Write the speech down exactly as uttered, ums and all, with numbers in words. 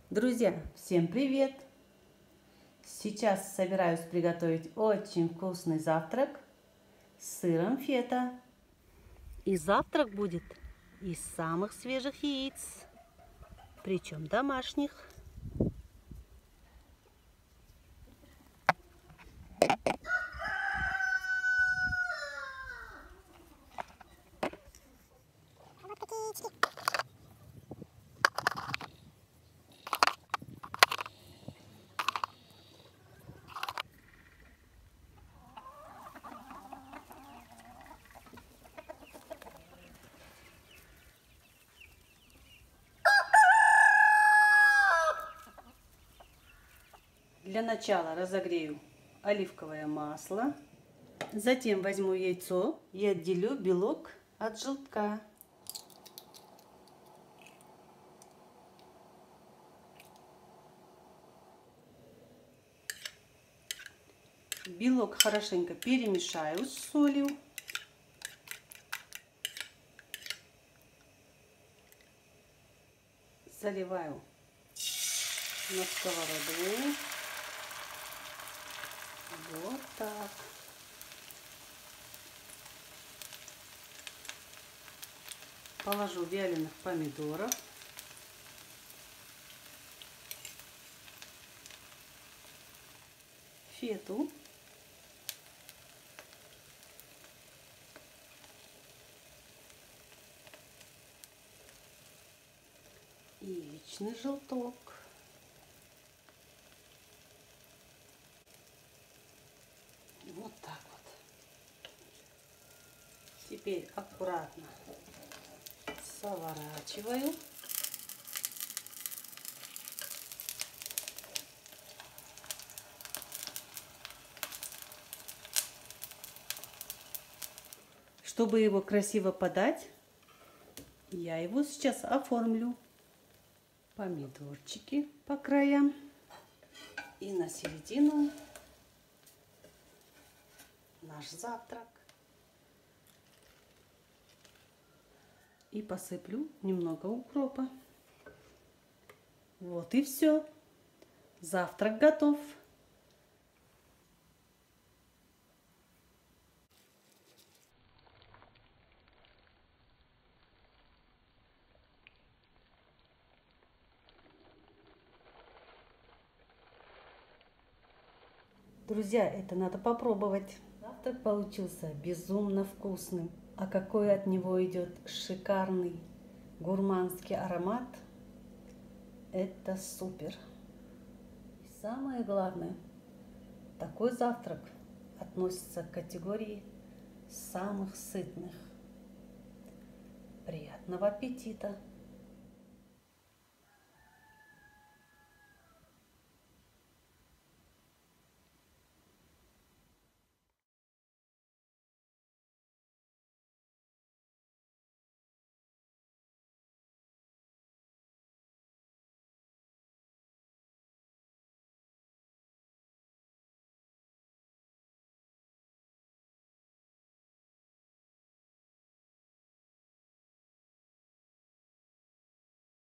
Друзья, всем привет! Сейчас собираюсь приготовить очень вкусный завтрак с сыром фета. И завтрак будет из самых свежих яиц, причем домашних. Для начала разогрею оливковое масло, затем возьму яйцо и отделю белок от желтка. Белок хорошенько перемешаю с солью. Заливаю на сковороду. Вот так. Положу вяленых помидоров. Фету. Яичный желток. Вот так вот. Теперь аккуратно сворачиваю. Чтобы его красиво подать, я его сейчас оформлю. Помидорчики по краям и на середину наш завтрак. И посыплю немного укропа. Вот и все. Завтрак готов. Друзья, это надо попробовать. Завтрак получился безумно вкусным. А какой от него идет шикарный гурманский аромат. Это супер. И самое главное, такой завтрак относится к категории самых сытных. Приятного аппетита!